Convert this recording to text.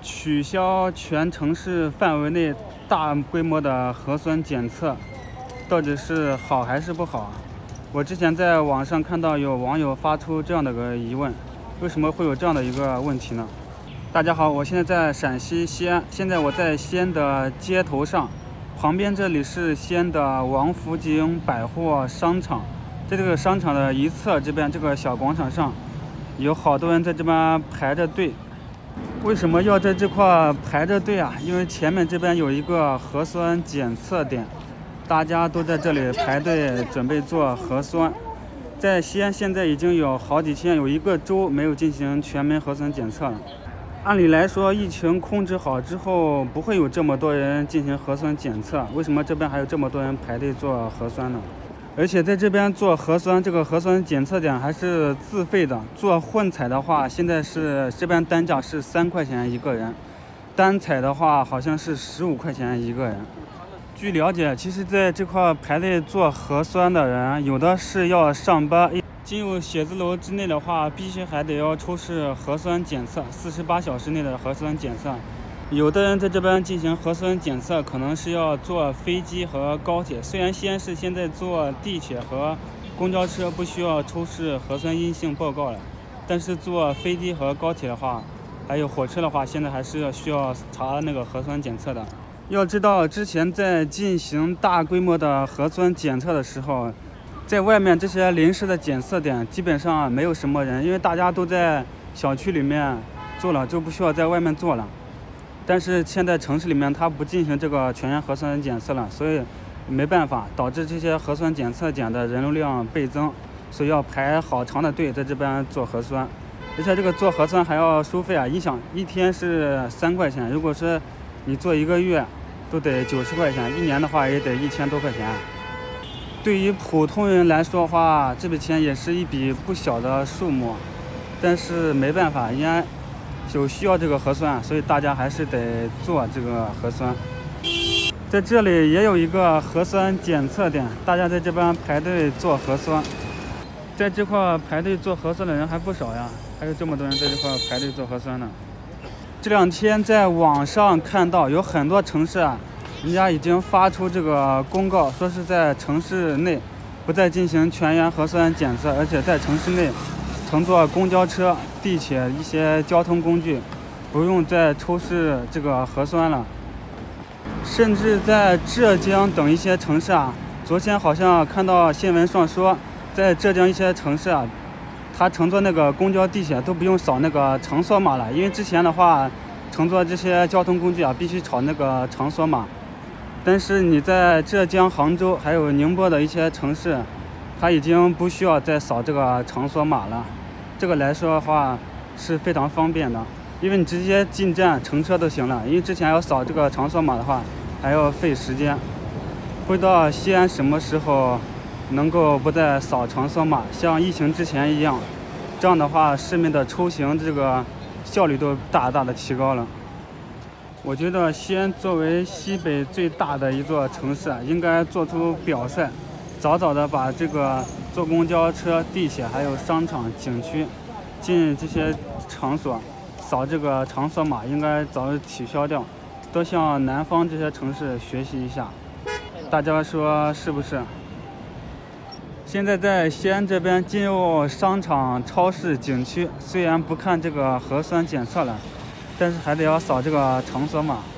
取消全城市范围内大规模的核酸检测，到底是好还是不好啊？我之前在网上看到有网友发出这样的个疑问，为什么会有这样的一个问题呢？大家好，我现在在陕西西安，现在我在西安的街头上，旁边这里是西安的王府井百货商场，在这个商场的一侧这边这个小广场上，有好多人在这边排着队。为什么要在这块排着队啊？因为前面这边有一个核酸检测点，大家都在这里排队准备做核酸。在西安现在已经有好几天，有一个州没有进行全民核酸检测了。按理来说，疫情控制好之后，不会有这么多人进行核酸检测，为什么这边还有这么多人排队做核酸呢？而且在这边做核酸，这个核酸检测点还是自费的。做混采的话，现在是这边单价是3块钱一个人，单采的话好像是15块钱一个人。据了解，其实在这块排队做核酸的人，有的是要上班，进入写字楼之内的话，必须还得要出示核酸检测，48小时内的核酸检测。有的人在这边进行核酸检测，可能是要坐飞机和高铁。虽然西安市现在坐地铁和公交车不需要出示核酸阴性报告了，但是坐飞机和高铁的话，还有火车的话，现在还是需要查那个核酸检测的。要知道，之前在进行大规模的核酸检测的时候，在外面这些临时的检测点基本上没有什么人，因为大家都在小区里面做了，就不需要在外面做了。但是现在城市里面它不进行这个全员核酸检测了，所以没办法，导致这些核酸检测点的人流量倍增，所以要排好长的队在这边做核酸。而且这个做核酸还要收费啊！你想一天是3块钱，如果是你做1个月，都得90块钱，1年的话也得1000多块钱。对于普通人来说的话，这笔钱也是一笔不小的数目，但是没办法，人家有需要这个核酸，所以大家还是得做这个核酸。在这里也有一个核酸检测点，大家在这边排队做核酸。在这块排队做核酸的人还不少呀，还有这么多人在这块排队做核酸呢。这2天在网上看到有很多城市啊，人家已经发出这个公告，说是在城市内不再进行全员核酸检测，而且在城市内乘坐公交车、地铁一些交通工具不用再出示这个核酸了。甚至在浙江等一些城市啊，昨天好像看到新闻上说，在浙江一些城市啊，他乘坐那个公交、地铁都不用扫那个场所码了，因为之前的话，乘坐这些交通工具啊，必须扫那个场所码。但是你在浙江、杭州还有宁波的一些城市，它已经不需要再扫这个场所码了。这个来说的话是非常方便的，因为你直接进站乘车都行了。因为之前要扫这个场所码的话，还要费时间。不知道西安什么时候能够不再扫场所码，像疫情之前一样，这样的话市民的出行这个效率都大大的提高了。我觉得西安作为西北最大的一座城市啊，应该做出表率，早早的把这个坐公交车、地铁还有商场、景区进这些场所扫这个场所码，应该早日取消掉，多向南方这些城市学习一下。大家说是不是？现在在西安这边进入商场、超市、景区，虽然不看这个核酸检测了，但是还得要扫这个场所码。